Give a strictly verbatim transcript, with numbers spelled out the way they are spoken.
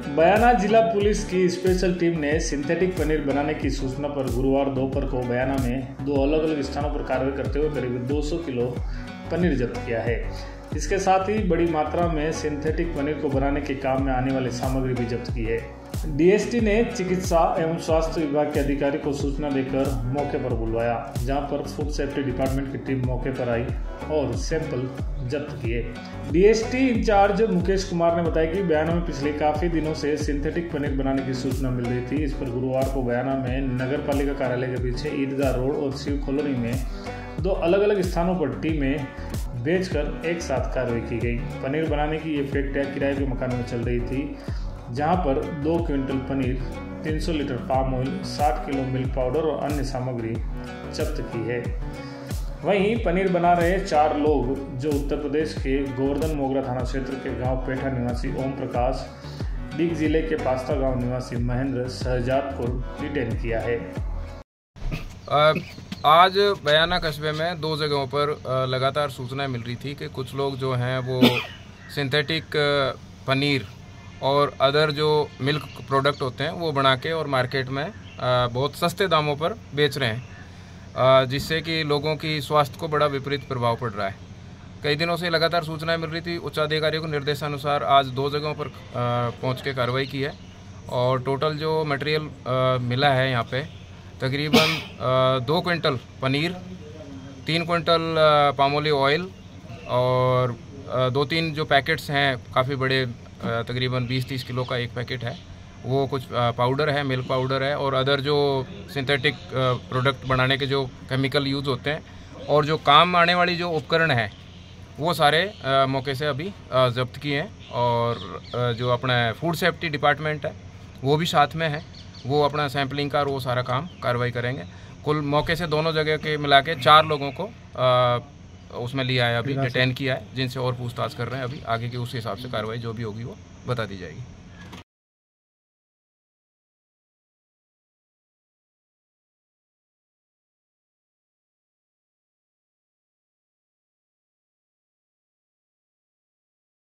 बयाना जिला पुलिस की special team ने सिंथेटिक पनीर बनाने की सूचना पर गुरुवार दोपहर को बयाना में दो अलग अलग स्थानों पर कार्रवाई करते हुए करीब दो सौ किलो पनीर जब्त किया है। इसके साथ ही बड़ी मात्रा में सिंथेटिक पनीर को बनाने के काम में आने वाली सामग्री भी जब्त की है। डीएसटी ने चिकित्सा एवं स्वास्थ्य विभाग के अधिकारी को सूचना देकर मौके पर बुलवाया, जहां पर फूड सेफ्टी डिपार्टमेंट की टीम मौके पर आई और सैंपल जब्त किए। डीएसटी इंचार्ज मुकेश कुमार ने बताया कि बयाना में पिछले काफी दिनों से सिंथेटिक पनीर बनाने की सूचना मिल रही थी। इस पर गुरुवार को बयाना में नगर पालिका कार्यालय के पीछे ईदगाह रोड और शिव कॉलोनी में दो अलग अलग स्थानों पर टीमें बेचकर एक साथ कार्रवाई की गई। पनीर बनाने की ये फैक्ट्री किराए के मकान में चल रही थी, जहां पर दो क्विंटल पनीर, तीन सौ लीटर पाम ऑयल, साठ किलो मिल्क पाउडर और अन्य सामग्री जब्त की है। वहीं पनीर बना रहे चार लोग, जो उत्तर प्रदेश के गोवर्धन मोगरा थाना क्षेत्र के गांव पेठा निवासी ओम प्रकाश, डीग जिले के पास्ता गांव निवासी महेंद्र शहजाद को डिटेन किया है। आज बयाना कस्बे में दो जगहों पर लगातार सूचनाएं मिल रही थी कि कुछ लोग जो हैं वो सिंथेटिक पनीर और अदर जो मिल्क प्रोडक्ट होते हैं वो बना के और मार्केट में बहुत सस्ते दामों पर बेच रहे हैं, जिससे कि लोगों की स्वास्थ्य को बड़ा विपरीत प्रभाव पड़ रहा है। कई दिनों से लगातार सूचनाएं मिल रही थी। उच्चाधिकारियों के निर्देशानुसार आज दो जगहों पर पहुंच के कार्रवाई की है और टोटल जो मटेरियल मिला है यहाँ पे तकरीबन दो क्विंटल पनीर, तीन क्विंटल पामोली ऑयल और दो तीन जो पैकेट्स हैं काफ़ी बड़े, तकरीबन बीस तीस किलो का एक पैकेट है, वो कुछ पाउडर है, मिल्क पाउडर है और अदर जो सिंथेटिक प्रोडक्ट बनाने के जो केमिकल यूज़ होते हैं और जो काम आने वाली जो उपकरण है वो सारे मौके से अभी जब्त किए हैं। और जो अपना फूड सेफ्टी डिपार्टमेंट है वो भी साथ में है, वो अपना सैम्पलिंग का और वो सारा काम कार्रवाई करेंगे। कुल मौके से दोनों जगह के मिला के चार लोगों को आ, उसमें लिया है, अभी डिटेन किया है, जिनसे और पूछताछ कर रहे हैं। अभी आगे की उस हिसाब से कार्रवाई जो भी होगी वो बता दी जाएगी।